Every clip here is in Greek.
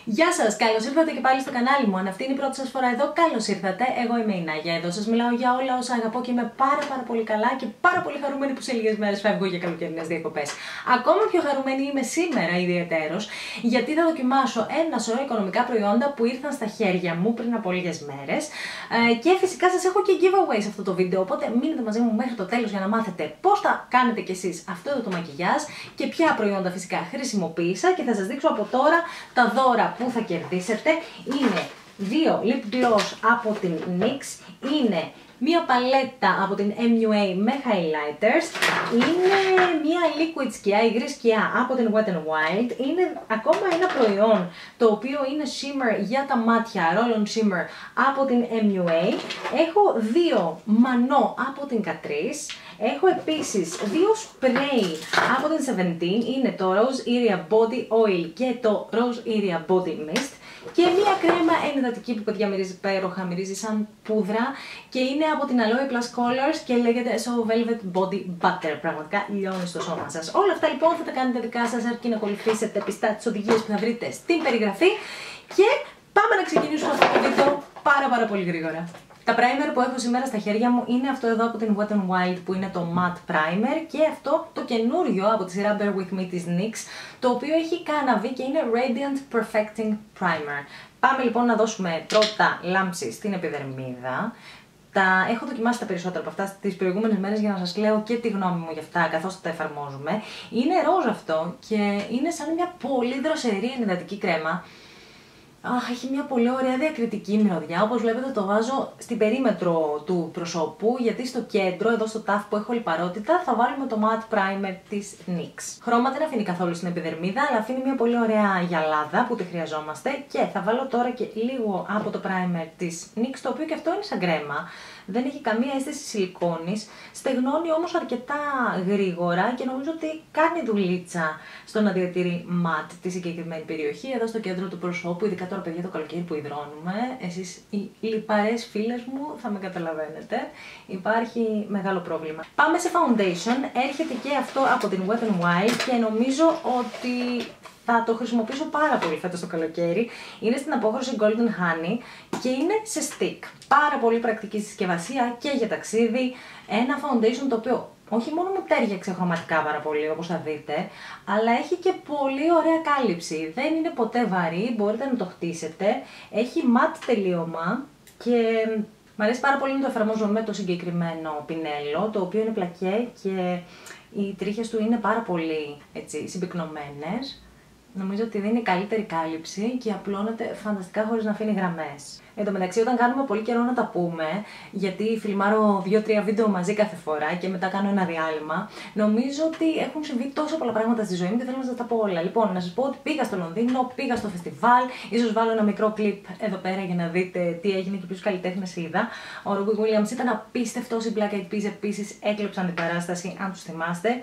Γεια σας, καλώς ήρθατε και πάλι στο κανάλι μου. Αν αυτή είναι η πρώτη σας φορά εδώ, καλώς ήρθατε. Εγώ είμαι η Νάγια. Εδώ σας μιλάω για όλα όσα αγαπώ και είμαι πάρα πολύ καλά και πάρα πολύ χαρούμενη που σε λίγες μέρες φεύγω για καλοκαιρινές διακοπές. Ακόμα πιο χαρούμενη είμαι σήμερα ιδιαιτέρως, γιατί θα δοκιμάσω ένα σωρό οικονομικά προϊόντα που ήρθαν στα χέρια μου πριν από λίγες μέρες. Και φυσικά σας έχω και giveaway σε αυτό το βίντεο. Οπότε μείνετε μαζί μου μέχρι το τέλος για να μάθετε πώς θα κάνετε κι εσείς αυτό το μακιγιάζ και ποια προϊόντα φυσικά χρησιμοποίησα. Και θα σας δείξω από τώρα τα δώρα που θα κερδίσετε. Είναι 2 lip gloss από την NYX, είναι μία παλέτα από την MUA με highlighters, είναι μία liquid σκιά, υγρή σκιά από την Wet n Wild, είναι ακόμα ένα προϊόν το οποίο είναι shimmer για τα μάτια, roll on shimmer από την MUA, έχω 2 μανό από την Catrice, έχω επίσης 2 spray από την 17, είναι το Rose Area Body Oil και το Rose Area Body Mist και μία κρέμα ενυδατική που παιδιά μυρίζει υπέροχα, μυρίζει σαν πούδρα και είναι από την Aloe Plus Colors και λέγεται So Velvet Body Butter, πραγματικά λιώνει στο σώμα σας. Όλα αυτά λοιπόν θα τα κάνετε δικά σας αρκεί να ακολουθήσετε πιστά τις οδηγίες που θα βρείτε στην περιγραφή και πάμε να ξεκινήσουμε αυτό το βίντεο πάρα πολύ γρήγορα. Τα primer που έχω σήμερα στα χέρια μου είναι αυτό εδώ από την Wet n Wild που είναι το Matte Primer και αυτό το καινούριο από τη σειρά Bear With Me της NYX το οποίο έχει κάναβη και είναι Radiant Perfecting Primer. Πάμε λοιπόν να δώσουμε πρώτα λάμψη στην επιδερμίδα. Έχω δοκιμάσει τα περισσότερα από αυτά τις προηγούμενες μέρες για να σας λέω και τη γνώμη μου για αυτά καθώς τα εφαρμόζουμε. Είναι ροζ αυτό και είναι σαν μια πολύ δροσερή ενυδατική κρέμα. Έχει μια πολύ ωραία διακριτική μυρωδιά, όπως βλέπετε το βάζω στην περίμετρο του προσώπου, γιατί στο κέντρο, εδώ στο τάφ που έχω λιπαρότητα, θα βάλουμε το matte primer της NYX. Χρώμα δεν αφήνει καθόλου στην επιδερμίδα, αλλά αφήνει μια πολύ ωραία γυαλάδα που τη χρειαζόμαστε και θα βάλω τώρα και λίγο από το primer της NYX, το οποίο και αυτό είναι σαν κρέμα. Δεν έχει καμία αίσθηση σιλικόνης, στεγνώνει όμως αρκετά γρήγορα και νομίζω ότι κάνει δουλίτσα στο να διατηρεί ματ τη συγκεκριμένη περιοχή. Εδώ στο κέντρο του προσώπου, ειδικά τώρα παιδιά το καλοκαίρι που υδρώνουμε, εσείς οι λιπαρές φίλες μου θα με καταλαβαίνετε, υπάρχει μεγάλο πρόβλημα. Πάμε σε foundation, έρχεται και αυτό από την Wet n Wild και νομίζω ότι θα το χρησιμοποιήσω πάρα πολύ φέτος το καλοκαίρι. Είναι στην απόχρωση Golden Honey και είναι σε stick. Πάρα πολύ πρακτική συσκευασία και για ταξίδι. Ένα foundation το οποίο όχι μόνο μου τέριαξε χρωματικά πάρα πολύ όπως θα δείτε, αλλά έχει και πολύ ωραία κάλυψη. Δεν είναι ποτέ βαρύ, μπορείτε να το χτίσετε. Έχει matte τελείωμα και μου αρέσει πάρα πολύ να το εφαρμόζω με το συγκεκριμένο πινέλο, το οποίο είναι πλακέ και οι τρίχες του είναι πάρα πολύ συμπυκνωμένες. Νομίζω ότι δίνει καλύτερη κάλυψη και απλώνεται φανταστικά χωρίς να αφήνει γραμμές. Εν τω μεταξύ, όταν κάνουμε πολύ καιρό να τα πούμε, γιατί φιλμάρω 2-3 βίντεο μαζί κάθε φορά και μετά κάνω ένα διάλειμμα, νομίζω ότι έχουν συμβεί τόσο πολλά πράγματα στη ζωή μου και θέλω να σας τα πω όλα. Λοιπόν, να σας πω ότι πήγα στο Λονδίνο, πήγα στο φεστιβάλ, ίσως βάλω ένα μικρό κλιπ εδώ πέρα για να δείτε τι έγινε και ποιους καλλιτέχνες είδα. Ο Robbie Williams ήταν απίστευτος, οι Black Eyed Peas επίσης έκλεψαν την παράσταση, αν τους θυμάστε.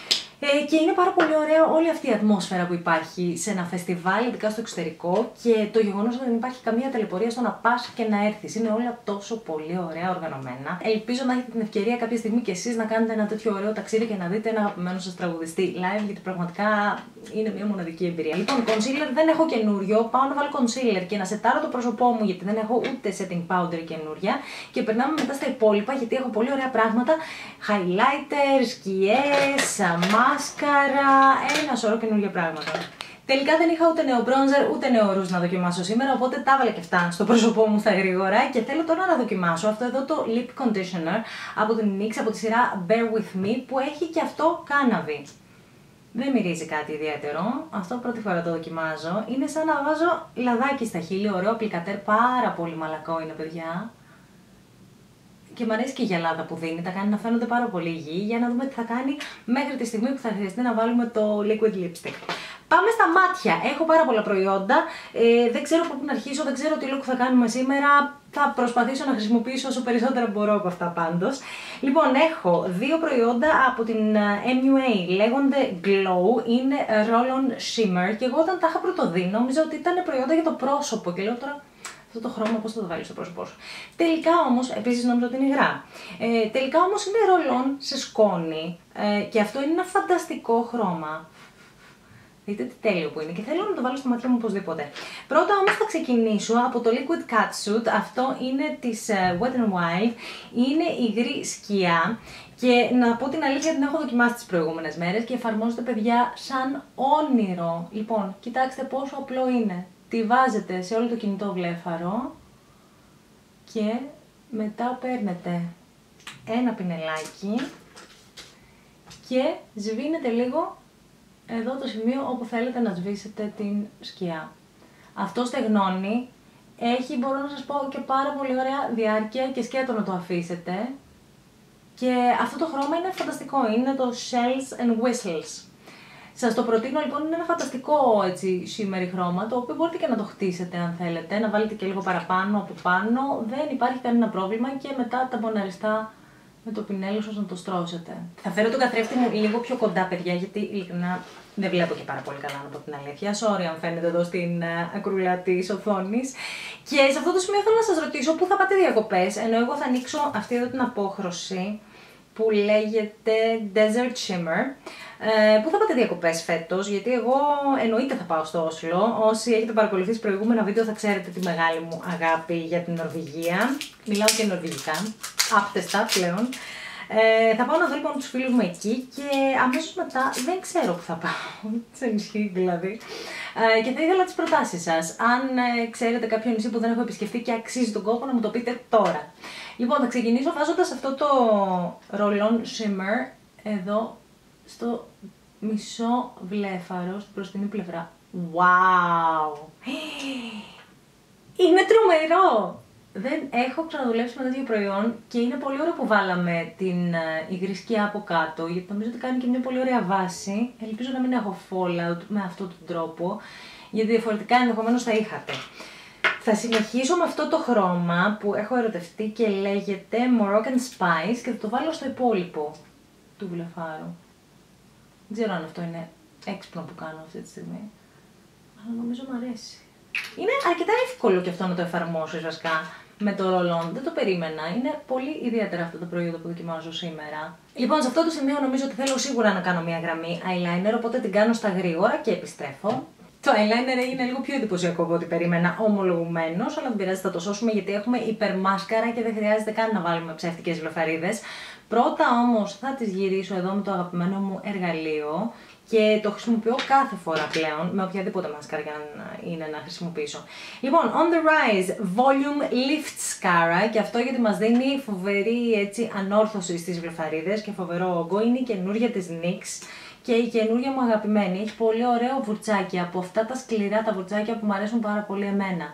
Και είναι πάρα πολύ ωραία όλη αυτή η ατμόσφαιρα που υπάρχει σε ένα φεστιβάλ, ειδικά στο εξωτερικό, και το γεγονός ότι δεν υπάρχει καμία ταλαιπωρία στο να πας και να έρθεις. Είναι όλα τόσο πολύ ωραία οργανωμένα. Ελπίζω να έχετε την ευκαιρία κάποια στιγμή κι εσείς να κάνετε ένα τέτοιο ωραίο ταξίδι και να δείτε ένα αγαπημένο σας τραγουδιστή live, γιατί πραγματικά είναι μια μοναδική εμπειρία. Λοιπόν, concealer δεν έχω καινούριο. Πάω να βάλω concealer και να σετάρω το πρόσωπό μου, γιατί δεν έχω ούτε setting powder καινούρια. Και περνάμε μετά στα υπόλοιπα, γιατί έχω πολύ ωραία πράγματα. Highlighter, σκιές, μάσκαρα, ένα σωρό καινούργια πράγματα. Τελικά δεν είχα ούτε νέο bronzer ούτε νέο ρούζ να δοκιμάσω σήμερα, οπότε τα έβαλα και αυτά στο πρόσωπό μου στα γρήγορα και θέλω τώρα να δοκιμάσω αυτό εδώ το lip conditioner από την NYX, από τη σειρά Bear With Me, που έχει και αυτό κάναβη. Δεν μυρίζει κάτι ιδιαίτερο, αυτό πρώτη φορά το δοκιμάζω. Είναι σαν να βάζω λαδάκι στα χείλη, ωραίο απλικατέρ, πάρα πολύ μαλακό είναι παιδιά. Και μου αρέσει και η γυαλάδα που δίνει, τα κάνει να φαίνονται πάρα πολύ υγιή, για να δούμε τι θα κάνει μέχρι τη στιγμή που θα χρειαστεί να βάλουμε το liquid lipstick. Πάμε στα μάτια. Έχω πάρα πολλά προϊόντα, δεν ξέρω από πού να αρχίσω, δεν ξέρω τι look θα κάνουμε σήμερα. Θα προσπαθήσω να χρησιμοποιήσω όσο περισσότερα μπορώ από αυτά πάντως. Λοιπόν, έχω 2 προϊόντα από την MUA, λέγονται Glow, είναι Roll On Shimmer και εγώ όταν τα είχα πρωτοδεί νόμιζα ότι ήταν προϊόντα για το πρόσωπο και λέω τώρα αυτό το χρώμα πώς θα το βάλεις στο πρόσωπό σου. Τελικά όμως, επίσης νόμιζα ότι είναι υγρά. Τελικά όμως είναι ρολόν σε σκόνη και αυτό είναι ένα φανταστικό χρώμα. Δείτε τι τέλειο που είναι και θέλω να το βάλω στα μάτια μου οπωσδήποτε. Πρώτα όμως θα ξεκινήσω από το Liquid Catsuit. Αυτό είναι της Wet n Wild. Είναι υγρή σκιά και να πω την αλήθεια την έχω δοκιμάσει τις προηγούμενες μέρες και εφαρμόζεται, παιδιά, σαν όνειρο. Λοιπόν, κοιτάξτε πόσο απλό είναι. Τη βάζετε σε όλο το κινητό βλέφαρο και μετά παίρνετε ένα πινελάκι και σβήνετε λίγο εδώ το σημείο όπου θέλετε να σβήσετε την σκιά. Αυτό στεγνώνει, έχει, μπορώ να σας πω, και πάρα πολύ ωραία διάρκεια και σκέτο να το αφήσετε. Και αυτό το χρώμα είναι φανταστικό, είναι το Shells and Whistles. Σας το προτείνω λοιπόν, είναι ένα φανταστικό έτσι shimmery χρώμα, το οποίο μπορείτε και να το χτίσετε αν θέλετε, να βάλετε και λίγο παραπάνω από πάνω, δεν υπάρχει κανένα πρόβλημα και μετά τα μποναριστά με το πινέλο σας να το στρώσετε. Θα φέρω τον καθρέφτη μου λίγο πιο κοντά, παιδιά, γιατί ειλικρινά δεν βλέπω και πάρα πολύ καλά, να πω την αλήθεια. Sorry αν φαίνεται εδώ στην ακρούλα της οθόνης. Και σε αυτό το σημείο θέλω να σας ρωτήσω πού θα πάτε διακοπές, ενώ εγώ θα ανοίξω αυτή εδώ την απόχρωση που λέγεται Desert Shimmer. Πού θα πάτε διακοπές φέτος, γιατί εγώ εννοείται θα πάω στο Όσλο. Όσοι έχετε παρακολουθήσει προηγούμενα βίντεο θα ξέρετε τη μεγάλη μου αγάπη για την Νορβηγία. Μιλάω και νορβηγικά, άπτεστα πλέον. Θα πάω να δω λοιπόν τους φίλους μου εκεί και αμέσως μετά δεν ξέρω που θα πάω, σε νησί δηλαδή. Και θα ήθελα τις προτάσεις σας. Αν ξέρετε κάποιο νησί που δεν έχω επισκεφτεί και αξίζει τον κόπο να μου το πείτε τώρα. Λοιπόν, θα ξεκινήσω βάζοντας αυτό το Roll-On Shimmer εδώ στο μισό βλέφαρο, στην μπροστινή πλευρά. Wow! Είναι τρομερό! Δεν έχω ξαναδουλέψει με τέτοιο προϊόν και είναι πολύ ωραίο που βάλαμε την υγρή σκιά από κάτω, γιατί νομίζω ότι κάνει και μια πολύ ωραία βάση. Ελπίζω να μην έχω fallout με αυτόν τον τρόπο, γιατί διαφορετικά ενδεχομένως θα είχατε. Θα συνεχίσω με αυτό το χρώμα που έχω ερωτευτεί και λέγεται Moroccan Spice και θα το βάλω στο υπόλοιπο του βλεφάρου. Δεν ξέρω αν αυτό είναι έξυπνο που κάνω αυτή τη στιγμή, αλλά νομίζω μου αρέσει. Είναι αρκετά εύκολο και αυτό να το εφαρμόσω βασικά με το Roll-On. Δεν το περίμενα. Είναι πολύ ιδιαίτερα αυτό το προϊόν που δοκιμάζω σήμερα. Λοιπόν, σε αυτό το σημείο νομίζω ότι θέλω σίγουρα να κάνω μια γραμμή eyeliner, οπότε την κάνω στα γρήγορα και επιστρέφω. Το eyeliner είναι λίγο πιο εντυπωσιακό από ό,τι περίμενα, ομολογουμένως, αλλά δεν πειράζει, θα το σώσουμε γιατί έχουμε υπερμάσκαρα και δεν χρειάζεται καν να βάλουμε ψεύτικες βλεφαρίδες. Πρώτα όμως θα τις γυρίσω εδώ με το αγαπημένο μου εργαλείο και το χρησιμοποιώ κάθε φορά πλέον με οποιαδήποτε μάσκαρα για να είναι να χρησιμοποιήσω. Λοιπόν, On The Rise Volume Lift Mascara και αυτό γιατί μας δίνει φοβερή έτσι ανόρθωση στις βλεφαρίδες και φοβερό όγκο. Είναι η καινούρια της NYX και η καινούρια μου αγαπημένη. Έχει πολύ ωραίο βουρτσάκι, από αυτά τα σκληρά τα βουρτσάκια που μου αρέσουν πάρα πολύ εμένα.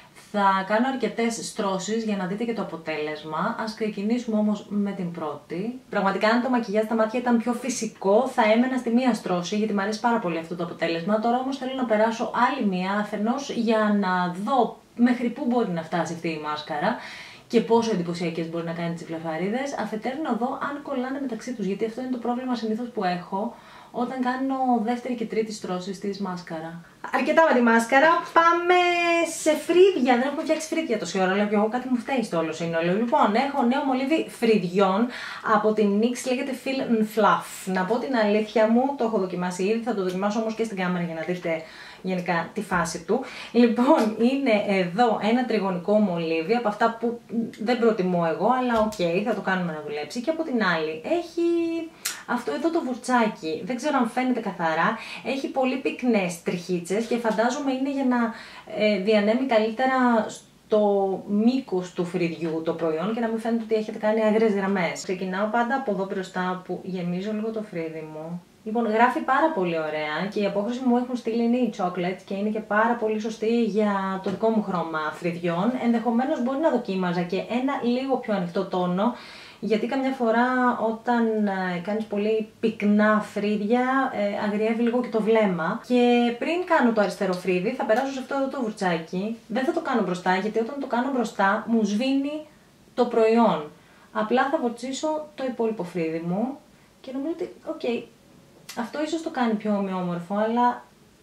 Θα κάνω αρκετές στρώσεις για να δείτε και το αποτέλεσμα. Ας ξεκινήσουμε όμως με την πρώτη. Πραγματικά αν το μακιγιάζ στα μάτια ήταν πιο φυσικό θα έμενα στη μία στρώση γιατί μου αρέσει πάρα πολύ αυτό το αποτέλεσμα. Τώρα όμως θέλω να περάσω άλλη μία αφενός για να δω μέχρι πού μπορεί να φτάσει αυτή η μάσκαρα και πόσο εντυπωσιακές μπορεί να κάνει τις βλεφαρίδες. Αφετέρου να δω αν κολλάνε μεταξύ τους, γιατί αυτό είναι το πρόβλημα συνήθως που έχω όταν κάνω δεύτερη και τρίτη στρώση στη μάσκαρα. Αρκετά με τη μάσκαρα, πάμε σε φρύδια. Δεν έχουμε φτιάξει φρύδια τόση ώρα, λέω και εγώ κάτι μου φταίει στο όλο σύνολο. Λοιπόν, έχω νέο μολύβι φρυδιών από την NYX, λέγεται Fill and Fluff. Να πω την αλήθεια μου, το έχω δοκιμάσει ήδη, θα το δοκιμάσω όμως και στην κάμερα για να δείτε γενικά τη φάση του. Λοιπόν, είναι εδώ ένα τριγωνικό μολύβι, από αυτά που δεν προτιμώ εγώ, αλλά οκ, θα το κάνουμε να δουλέψει. Και από την άλλη, έχει αυτό εδώ το βουρτσάκι, δεν ξέρω αν φαίνεται καθαρά, έχει πολύ πυκνές τριχίτσες και φαντάζομαι είναι για να διανέμει καλύτερα στο μήκος του φρυδιού το προϊόν και να μην φαίνεται ότι έχετε κάνει αγριές γραμμές. Ξεκινάω πάντα από εδώ μπροστά που γεμίζω λίγο το φρύδι μου. Λοιπόν, γράφει πάρα πολύ ωραία και η απόχρωση μου έχουν στείλει είναι η chocolate και είναι και πάρα πολύ σωστή για το δικό μου χρώμα φρυδιών. Ενδεχομένως μπορεί να δοκίμαζα και ένα λίγο πιο ανοιχτό τόνο, γιατί καμιά φορά όταν κάνεις πολύ πυκνά φρύδια αγριεύει λίγο και το βλέμμα. Και πριν κάνω το αριστερό φρύδι θα περάσω σε αυτό εδώ το βουρτσάκι. Δεν θα το κάνω μπροστά γιατί όταν το κάνω μπροστά μου σβήνει το προϊόν. Απλά θα βουρτσίσω το υπόλοιπο φρύδι μου και νομίζω ότι αυτό ίσως το κάνει πιο ομοιόμορφο, αλλά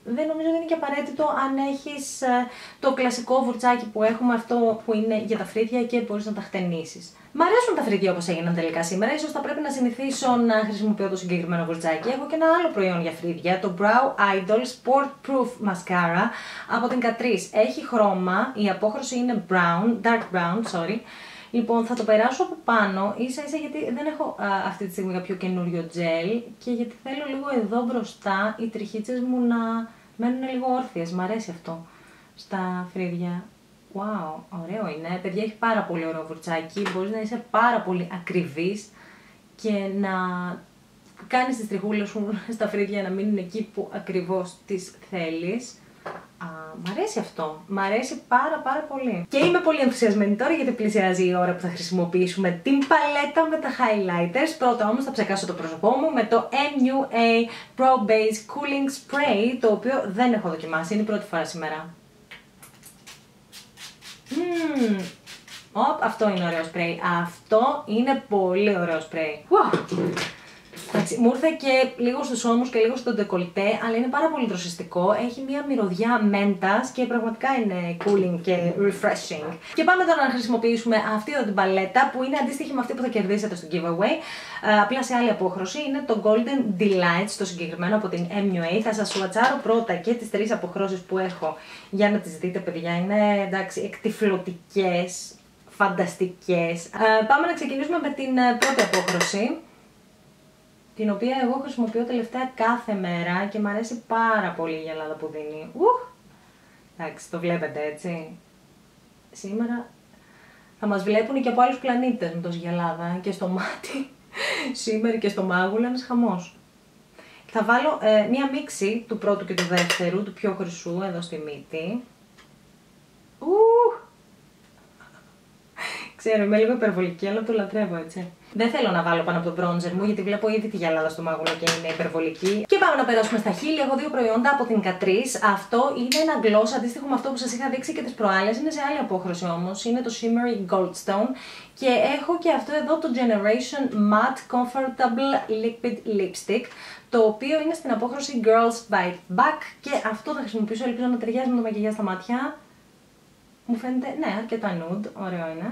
δεν νομίζω ότι είναι και απαραίτητο αν έχεις το κλασικό βουρτσάκι που έχουμε, αυτό που είναι για τα φρύδια και μπορείς να τα χτενίσεις. Μ' αρέσουν τα φρύδια όπως έγιναν τελικά σήμερα. Ίσως θα πρέπει να συνηθίσω να χρησιμοποιώ το συγκεκριμένο βουρτσάκι. Έχω και ένα άλλο προϊόν για φρύδια, το Brow Idol Sport Proof Mascara από την Catrice. Έχει χρώμα, η απόχρωση είναι brown, dark brown, sorry. Λοιπόν, θα το περάσω από πάνω, ίσα ίσα γιατί δεν έχω αυτή τη στιγμή κάποιο καινούριο gel και γιατί θέλω λίγο εδώ μπροστά οι τριχίτσες μου να μένουν λίγο όρθιες. Μ' αρέσει αυτό στα φρύδια. Wow, ωραίο είναι. Παιδιά, έχει πάρα πολύ ωραίο βουρτσάκι. Μπορείς να είσαι πάρα πολύ ακριβής και να κάνεις τις τριχούλες σου στα φρύδια να μείνουν εκεί που ακριβώς τις θέλεις. Μ' αρέσει αυτό. Μ' αρέσει πάρα πολύ. Και είμαι πολύ ενθουσιασμένη τώρα γιατί πλησιάζει η ώρα που θα χρησιμοποιήσουμε την παλέτα με τα highlighters. Πρώτα όμως θα ψεκάσω το πρόσωπό μου με το MUA Pro Base Cooling Spray, το οποίο δεν έχω δοκιμάσει, είναι η πρώτη φορά σήμερα. Αυτό είναι ωραίο σπρέι. Αυτό είναι πολύ ωραίο σπρέι. Μου ήρθε και λίγο στους ώμους και λίγο στο ντεκολτέ, αλλά είναι πάρα πολύ δροσιστικό. Έχει μια μυρωδιά μέντας και πραγματικά είναι cooling και refreshing. Και πάμε τώρα να χρησιμοποιήσουμε αυτή εδώ την παλέτα που είναι αντίστοιχη με αυτή που θα κερδίσετε στο giveaway. Απλά σε άλλη απόχρωση. Είναι το Golden Delights, το συγκεκριμένο από την MUA. Θα σας σουατσάρω πρώτα και τις 3 αποχρώσεις που έχω για να τις δείτε, παιδιά. Είναι εντάξει, εκτυφλωτικές, φανταστικές. Πάμε να ξεκινήσουμε με την πρώτη απόχρωση, την οποία εγώ χρησιμοποιώ τελευταία κάθε μέρα και μου αρέσει πάρα πολύ η γυαλάδα που δίνει. Εντάξει, το βλέπετε έτσι. Σήμερα θα μας βλέπουν και από άλλους πλανήτες με τόση γυαλάδα και στο μάτι. Σήμερα και στο μάγουλα, ένας χαμός. Θα βάλω μία μίξη του πρώτου και του δεύτερου, του πιο χρυσού, εδώ στη μύτη. Ξέρω, είμαι λίγο υπερβολική, αλλά το λατρεύω, έτσι. Δεν θέλω να βάλω πάνω από το bronzer μου, γιατί βλέπω ήδη τη γυαλάδα στο μάγουλο και είναι υπερβολική. Και πάμε να περάσουμε στα χείλη. Έχω 2 προϊόντα από την Catrice. Αυτό είναι ένα gloss αντίστοιχο με αυτό που σας είχα δείξει και τις προάλλες. Είναι σε άλλη απόχρωση όμως. Είναι το Shimmery Goldstone. Και έχω και αυτό εδώ το Generation Matte Comfortable Liquid Lipstick, το οποίο είναι στην απόχρωση Girls Bite Back. Και αυτό θα χρησιμοποιήσω, ελπίζω να ταιριάζει με το μακιγιάζ στα μάτια. Μου φαίνεται, ναι, αρκετά nude. Ωραίο είναι.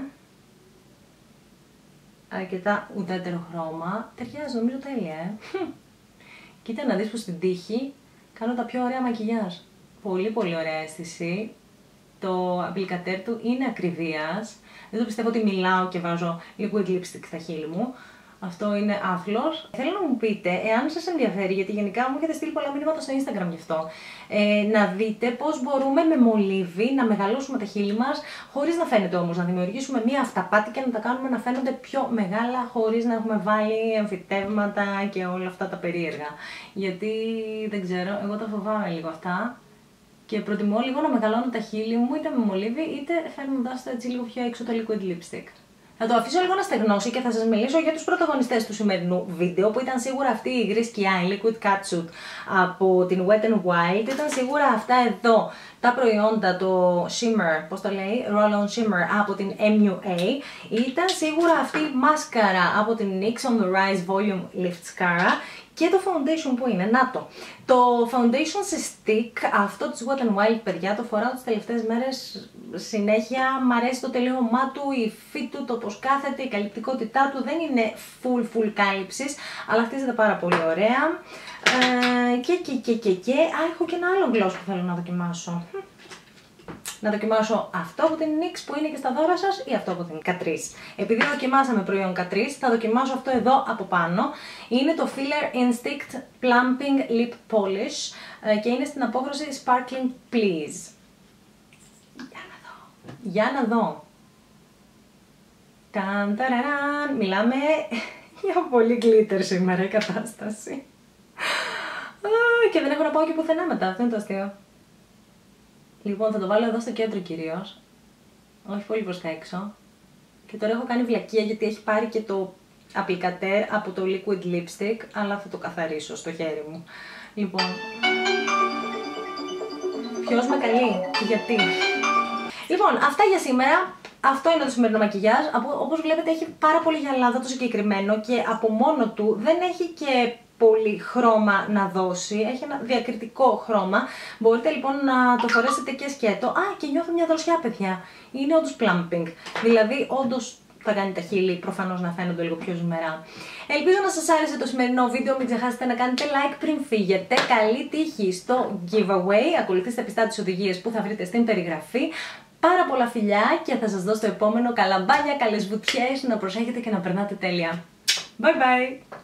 Αρκετά ουδέτερο χρώμα. Ταιριάζει νομίζω τέλεια, Κοίτα να δεις που στην τύχη κάνω τα πιο ωραία μακιγιάζ. Πολύ ωραία αίσθηση. Το απλικατέρ του είναι ακριβίας. Δεν το πιστεύω ότι μιλάω και βάζω liquid lipstick στα χείλη μου. Αυτό είναι άθλος. Θέλω να μου πείτε, εάν σας ενδιαφέρει, γιατί γενικά μου έχετε στείλει πολλά μηνύματα στο Instagram γι' αυτό, να δείτε πώς μπορούμε με μολύβι να μεγαλώσουμε τα χείλη μας, χωρίς να φαίνεται όμως, να δημιουργήσουμε μία αυταπάτη και να τα κάνουμε να φαίνονται πιο μεγάλα, χωρίς να έχουμε βάλει εμφυτεύματα και όλα αυτά τα περίεργα. Γιατί δεν ξέρω, εγώ τα φοβάμαι λίγο αυτά. Και προτιμώ λίγο να μεγαλώνω τα χείλη μου είτε με μολύβι είτε φέρνοντας το έτσι λίγο πιο έξω το liquid lipstick. Θα το αφήσω λίγο να στεγνώσει και θα σας μιλήσω για τους πρωταγωνιστές του σημερινού βίντεο, που ήταν σίγουρα αυτή η υγρή σκιά, η Liquid Catsuit από την Wet n Wild, ήταν σίγουρα αυτά εδώ τα προϊόντα, το Shimmer, πώς το λέει, Roll-On Shimmer από την MUA, ήταν σίγουρα αυτή η μάσκαρα από την NYX On The Rise Volume Lift Mascara και το foundation που είναι, να το. Το foundation σε stick, αυτό της Wet n Wild, παιδιά, το φοράω τις τελευταίες μέρες συνέχεια. Μ' αρέσει το τελείωμά του, η υφή του, το πως κάθεται, η καλυπτικότητά του. Δεν είναι full κάλυψης, αλλά χτίζεται πάρα πολύ ωραία. Έχω και ένα άλλο gloss που θέλω να δοκιμάσω. Να δοκιμάσω αυτό από την NYX που είναι και στα δώρα σας ή αυτό από την Catrice. Επειδή δοκιμάσαμε προϊόν Catrice, θα δοκιμάσω αυτό εδώ από πάνω. Είναι το Filler Instinct Plumping Lip Polish και είναι στην απόχρωση Sparkling Please. Για να δω. Ταραραν. Μιλάμε για πολύ glitter σήμερα η κατάσταση. Και δεν έχω να πάω και πουθενά μετά, αυτό είναι το αστείο. Λοιπόν, θα το βάλω εδώ στο κέντρο κυρίως, όχι πολύ προς τα έξω. Και τώρα έχω κάνει βλακεία γιατί έχει πάρει και το applicateur από το liquid lipstick, αλλά θα το καθαρίσω στο χέρι μου. Λοιπόν, ποιος με καλεί και γιατί. Λοιπόν, αυτά για σήμερα. Αυτό είναι το σημερινό μακιγιάζ. Όπως βλέπετε έχει πάρα πολύ γυαλάδα το συγκεκριμένο και από μόνο του δεν έχει και πολύ χρώμα να δώσει, έχει ένα διακριτικό χρώμα. Μπορείτε λοιπόν να το φορέσετε και σκέτο. Και νιώθω μια δροσιά, παιδιά. Είναι όντως plumping, δηλαδή όντως θα κάνει τα χείλη προφανώς να φαίνονται λίγο πιο ζουμερά. Ελπίζω να σας άρεσε το σημερινό βίντεο, μην ξεχάσετε να κάνετε like πριν φύγετε. Καλή τύχη στο giveaway, ακολουθήστε πιστά τις οδηγίες που θα βρείτε στην περιγραφή. Πάρα πολλά φιλιά και θα σας δώσω το επόμενο. Καλά μπάνια, καλές βουτιές, να προσέχετε και να περνάτε τέλεια. Bye bye!